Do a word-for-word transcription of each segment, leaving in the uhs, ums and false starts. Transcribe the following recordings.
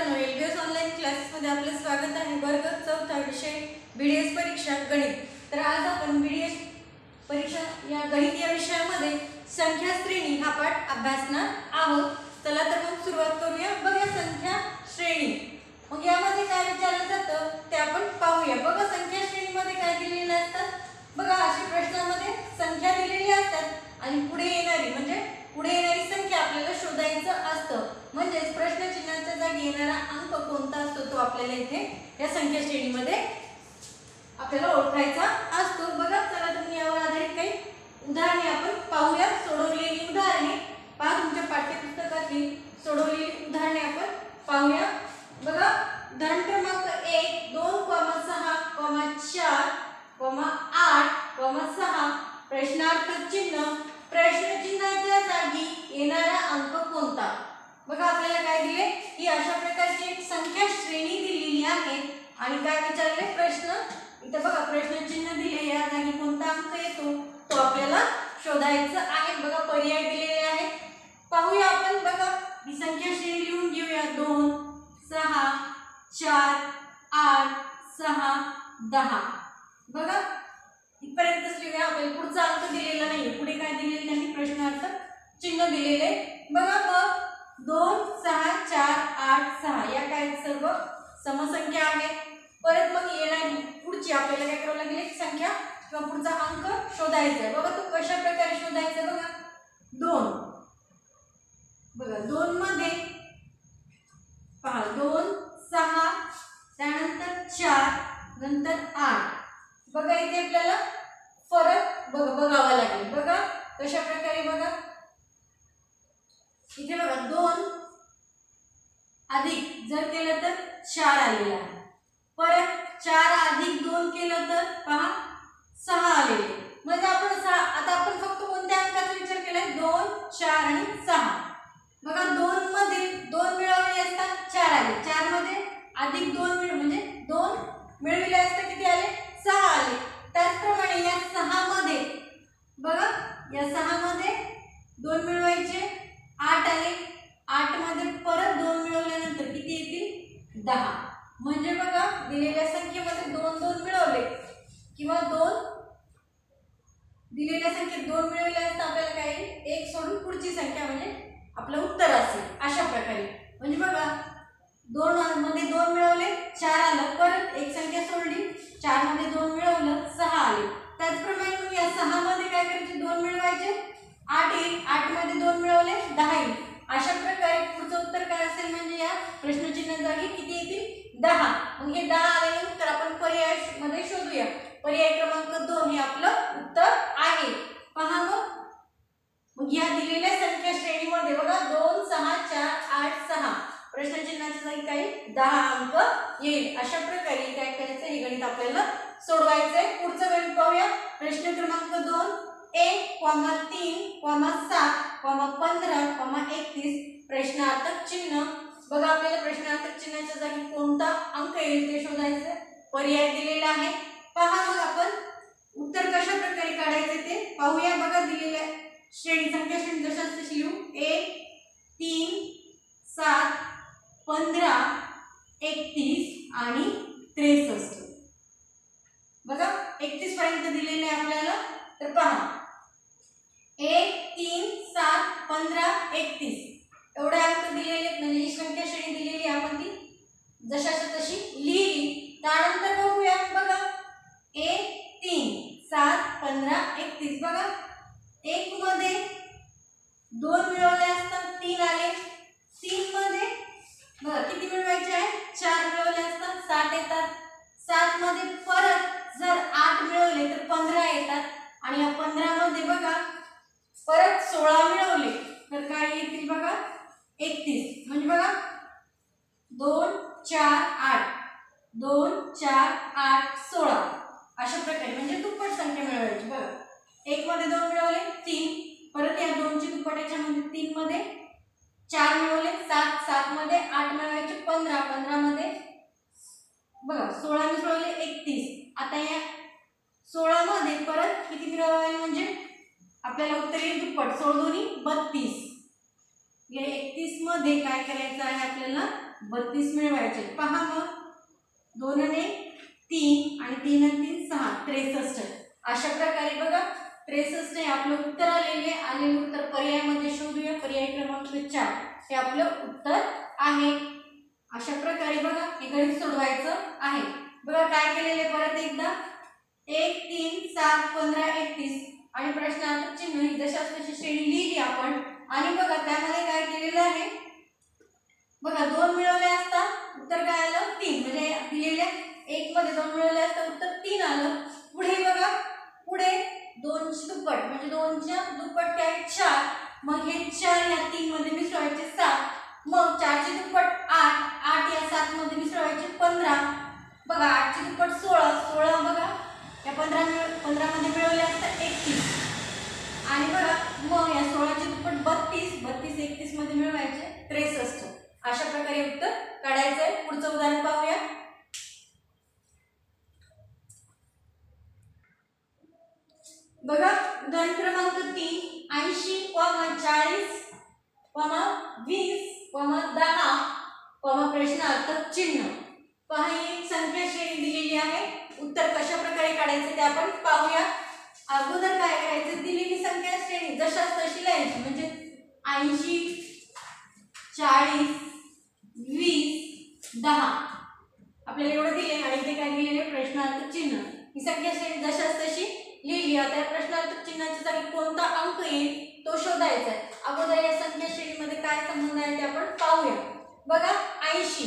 मित्रांनो, LBS online क्लासेसमध्ये आपलं स्वागत आहे। वर्ग चौथा विषय बीडीएस परीक्षा गणित। तर आज आपण बीडीएस परीक्षा या गणित या विषयामध्ये संख्या श्रेणी हा पाठ अभ्यासणार आहोत। चला तर मग सुरुवात करूया। बघा संख्या श्रेणी, मग यामध्ये काय विचारलं जातं ते आपण पाहूया। बघा संख्या श्रेणीमध्ये काय दिलेले असतात, बघा अशा प्रश्नामध्ये संख्या दिलेली असतात आणि पुढे येणारी म्हणजे पुढे येणारी संख्या आपल्याला शोधायचं असतं। म्हणजे प्रश्न चिन्हाच्या जागी येणारा अंक कोणता असतो तो आपल्याला इथे या संख्या श्रेणीमध्ये आपल्याला ओळखायचा असतो। बघा चला तुम्ही यावर आधारित काही उदाहरणे आपण पाहूया। सोडवलेली उदाहरणे पहा, तुमच्या पाठ्यपुस्तकातील सोडवलेली उदाहरणे आपण पाहूया। बघा उदाहरण क्रमांक एक, दोन कॉमा सहा कॉमा चार कॉमा आठ कॉमा सहा प्रश्नार्थक चिन्ह, प्रश्न चिन्हाच्या जागी येणारा अंक कोणता। बघा आपल्याला काय दिले की अशा प्रकारची एक संख्या श्रेणी दिलेली आहे आणि काय विचारले प्रश्न, इथे बघा प्रश्न चिन्ह दिले, या जागी कोणता अंक येतो तो आपल्याला शोधायचा आहे। बघा पर्याय दिलेले आहेत, पाहूया आपण। बघा ही संख्या श्रेणी लिहून घेऊया। दोन, सहा, चार, आठ, सहा, दहा। बघा इथपर्यंतच लिहूया, आपल्याला पुढचा अंक दिलेला नाही, पुढे काय दिलेले त्यांनी प्रश्नार्थक चिन्ह दिलेले। बघा मग दोन, सहा, चार, आठ, सहा या काय सर्व समसंख्या आहेत। परत मग येणारी पुढची आपल्याला काय करावं लागेल, एक संख्या किंवा पुढचा अंक शोधायचा आहे। बघा तो कशा प्रकारे शोधायचा, बघा दोन, बघा दोन मध्ये पहा दोन, सहा, त्यानंतर चार, नंतर आठ। बघा इथे आपल्याला फरक बघ बघावा लागेल। बघा कशा प्रकारे, बघा इथे बघा दोन अधिक जर केलं तर चार आलेला आहे, परत चार अधिक दोन केलं तर पहा सहा आलेले। म्हणजे आपण सहा, आता आपण फक्त कोणत्या अंकाचा विचार केलाय, दोन, चार आणि सहा। बघा दोन मध्ये दोन मिळवले असता चार आले, चार मध्ये अधिक दोन मिळ म्हणजे दोन मिळविले असता किती आले, सहा आले। त्याचप्रमाणे या सहा मध्ये बघा या सहा मध्ये दोन मिळवायचे, आठ आले, आठ मध्ये परत दोन मिळवल्यानंतर किती येतील, दहा। म्हणजे बघा दिलेल्या संख्येमध्ये दोन दोन मिळवले किंवा दोन दिलेल्या संख्येत दोन मिळवले असता आपल्याला काय एक सोडून पुढची संख्या म्हणजे आपलं उत्तर असेल अशा प्रकारे। म्हणजे बघा दोन मध्ये दोन मिळवले, चार आलं, परत एक संख्या सोडली, चार मध्ये दोन मिळवलं, सहा आले। त्याचप्रमाणे मग या सहा मध्ये काय करायचे, दोन मिळवायचे, आठ येईल, आठ मध्ये दोन मिळवले, दहा येईल। अशा प्रकारे पुढचं उत्तर काय असेल, म्हणजे या प्रश्नचिन्ह जागी किती येतील, दहा। मग हे दहा आल्यानंतर आपण पर्याय मध्ये शोधूया। पर्याय क्रमांक दोन हे आपलं उत्तर आहे। पहा मग मग या दिलेल्या संख्या श्रेणीमध्ये बघा दोन, सहा, चार, आठ, सहा प्रश्नचिन्हाच्या जागी काही दहा अंक येईल। अशा प्रकारे काय करायचं, हे गणित आपल्याला सोडवायचं आहे। पुढचं गणित पाहूया। प्रश्न क्रमांक दोन, एक कॉमा तीन कॉमा सात कॉमा पंधरा कॉमा एकतीस प्रश्नार्थक चिन्ह। बघा आपल्याला प्रश्नार्थक चिन्हाच्या जागी कोणता अंक येईल ते शोधायचं, पर्याय दिलेला आहे। पहा मग आपण उत्तर कशा प्रकारे काढायचे ते पाहूया। बघा दिलेल्या श्रेणी संख्या श्रेणी जशाच तशी लिहू, एक, तीन, सात, पंधरा, एकतीस आणि त्रेसष्ट। बघा एकतीस पर्यंत दिलेले आपल्याला, तर पहा एक, तीन, सात, पंधरा, एकतीस एवढे अंक दिलेले, म्हणजे ही संख्या श्रेणी दिलेली आपण ती जशाची तशी लिहिली। त्यानंतर बघूया, बघा एक, तीन, सात, पंधरा, एकतीस। बघा एक मध्ये दोन मिळवले असतात, तीन आले, तीन मध्ये बघा किती मिळवायचे आहे, चार मिळवले असतात, सात येतात। सात मध्ये परत जर आठ मिळवले तर पंधरा येतात आणि या पंधरा मध्ये बघा परत सोळा मिळवले तर काय येतील, बघा एकतीस। म्हणजे बघा दोन, चार, आठ, दोन, चार, आठ, सोळा अशा प्रकारे म्हणजे दुप्पट संख्या मिळवायची। बघा एक मध्ये दोन मिळवले, तीन, परत या दोनची दुप्पट याच्यामध्ये तीन मध्ये चार मिळवले, सात, सात मध्ये आठ मिळवायचे, पंधरा, पंधरा मध्ये बघा सोळा मिळवले, एकतीस। आता या सोळा मध्ये परत किती मिळवावे, म्हणजे आपल्याला उत्तर येईल दुप्पट, सोळा दोन्ही बत्तीस। या एकतीस मध्ये काय करायचं आहे आपल्याला, बत्तीस मिळवायचे. पहा मग दोन आणि तीन आणि तीन आणि तीन सहा, त्रेसष्ट. अशा प्रकारे बघा त्रेसष्ट हे आपलं उत्तर आलेले आलेले उत्तर पर्यायामध्ये शोधूया. पर्याय क्रमांक चार हे आपलं उत्तर आहे. अशा प्रकारे बघा हे गणित सोडवायचं आहे. बघा काय केलेले परत एकदा, एक तीन सात पंधरा एकतीस आणि प्रश्नार्थ चिन्ह ही जशास तशी श्रेणी लिहिली आपण. आणि बघा त्यामध्ये काय केलेलं आहे, बघा दोन मिळवले असता उत्तर काय आलं, तीन. म्हणजे दिलेल्या एक मध्ये दोन मिळवले असता उत्तर तीन आलं. पुढे बघा पुढे दोनची दुप्पट म्हणजे दोनच्या दुप्पट काय चार. मग हे चार या तीन मध्ये मिसळायचे सात. मग चारची दुप्पट आठ, आठ या सात मध्ये मिसळायचे पंधरा. बघा आठची दुप्पट सोळा, सोळा बघा या पंधरा पंधरा मध्ये मिळवले असतात एकतीस. आणि बघा मग या सोळाची दुप्पट बत्तीस, बत्तीस एकतीस मध्ये मिळवायचे त्रेसष्ट. अशा प्रकारे उत्तर काढायचं आहे. पुढचं उदाहरण पाहूया. बघा उदाहरण क्रमांक तीन, ऐंशी चाळीस वीस दहा प्रश्नार्थक चिन्ह. पहा एक संख्या श्रेणी दिलेली आहे. उत्तर कशा प्रकारे काढायचे ते आपण पाहूया. अगोदर काय करायचं, दिलेली संख्या श्रेणी जशास तशी लिहायची. म्हणजे ऐंशी चाळीस वीस दहा आपल्याला एवढं दिले आणि ते काय दिलेले प्रश्नार्थक चिन्ह. ही संख्या श्रेणी जशास तशी लिहिली. आता या प्रश्नार्थक चिन्हाच्या जागी कोणता अंक येईल तो शोधायचा आहे. अगोदर या संख्या श्रेणीमध्ये काय संबंध आहे ते आपण पाहूया. बघा ऐंशी,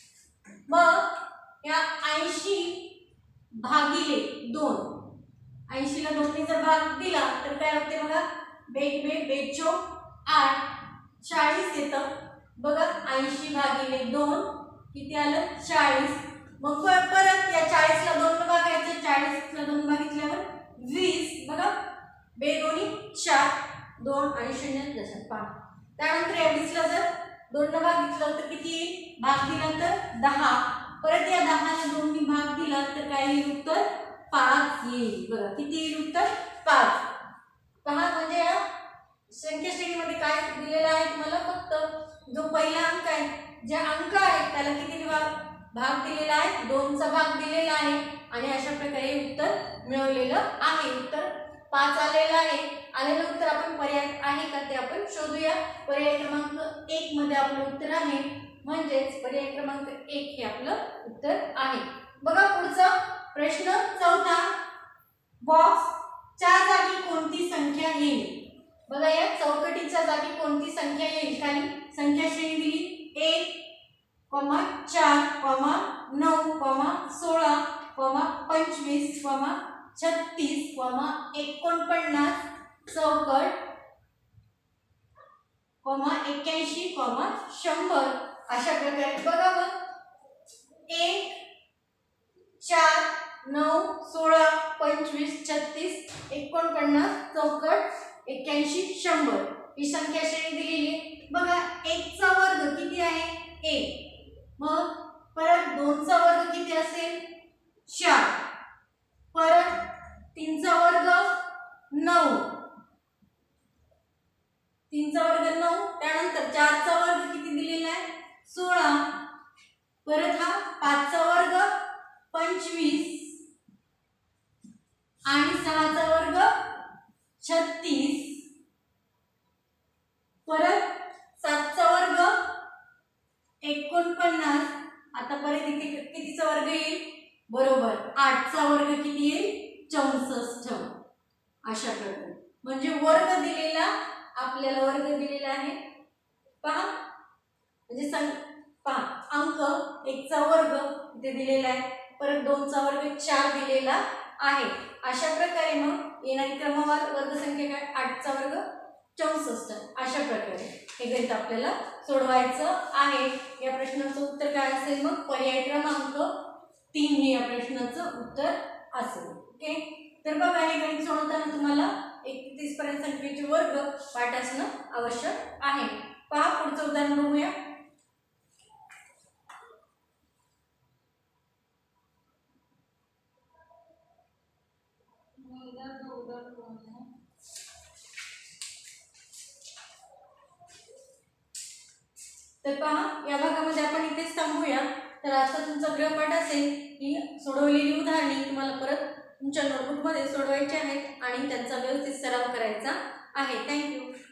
मग या ऐंशी भागिले दोन, ऐंशी ला दोन जर भाग दिला तर काय होते बघा, बेग बे बेचो आठ, चाळीस येतं. बघा ऐंशी भागिले दोन किती आलं, चाळीस. मग परत या चाळीस ला दोन भागायचं, चाळीस ला दोन भागितल्यावर वीस. बघा बे दोन्ही चार, दोन आणि शून्य दशक पाच. त्यानंतर या वीस ला जर दोन भागितलं तर किती येईल, भाग दिला तर दहा. परत या दहा ला दोन भाग दिला तर काय येईल उत्तर पाच येईल. बघा किती येईल उत्तर पाच. पहा म्हणजे या संख्या श्रेणीमध्ये काय दिलेलं आहे तुम्हाला, फक्त जो पहिला अंक आहे, जे अंक आहे त्याला किती भाग दिलेला आहे, दोनचा भाग दिलेला आहे. आणि अशा प्रकारे उत्तर मिळवलेलं आहे. उत्तर पाच आलेलं आहे. आलेलं उत्तर आपण पर्याय आहे का ते आपण शोधूया. पर्याय क्रमांक एक मध्ये आपलं उत्तर आहे. म्हणजेच पर्याय क्रमांक एक हे आपलं उत्तर आहे. बघा पुढचा प्रश्न चौथा, बॉक्स च्या जागी कोणती संख्या येईल. बघा या चौकटीच्या जागी कोणती संख्या येईल. खाली संख्या श्रेणी दिली एक चार नऊ सोळा पंचवीस छत्तीस एकोणपन्नास चौकट एक्क्याऐंशी शंभर. अशा प्रकारे बघा मग एक चार नऊ सोळा पंचवीस छत्तीस एकोणपन्नास चौकट एक्क्याऐंशी शंभर ही संख्या श्रेणी दिलेली आहे. बघा एक चा वर्ग किती आहे, एक. मग परत दोन चा वर्ग किती असेल, चार. परत तीन चा वर्ग नऊ, तीन चा वर्ग नऊ. त्यानंतर चार चा वर्ग किती दिलेला आहे, सोळा. परत हा पाच चा वर्ग पंचवीस आणि सहा चा वर्ग छत्तीस. परत सातचा वर्ग एकोणपन्नास. आता परत इथे कितीचा वर्ग येईल, बरोबर आठचा वर्ग किती येईल, चौसष्ट. अशा प्रकारे म्हणजे वर्ग दिलेला आपल्याला वर्ग दिलेला आहे. पहा म्हणजे सं पहा अंक एकचा वर्ग इथे दिलेला आहे. परत दोनचा वर्ग चार दिलेला आहे. अशा प्रकारे मग येणारी क्रमवार वर्गसंख्या काय, आठचा वर्ग चौसष्ट. अशा प्रकारे हे गणित आपल्याला सोडवायचं आहे. या प्रश्नाचं उत्तर काय असेल, मग पर्याय क्रमांक तीन हे या प्रश्नाचं उत्तर असेल. ओके, तर बघा हे गणित सोडवताना तुम्हाला एक ते तीस पर्यंत संख्येचे वर्ग पाठ असणं आवश्यक आहे. पहा पुढचं उदाहरण बघूया. तर पहा, या भागामध्ये आपण इथेच थांबूया. तर आजचा तुमचा गृहपाठ असेल ही सोडवलेली उदाहरणे तुम्हाला परत तुमच्या नोटबुकमध्ये सोडवायची आहेत आणि त्यांचा व्यवस्थित सराव करायचा आहे. थँक्यू.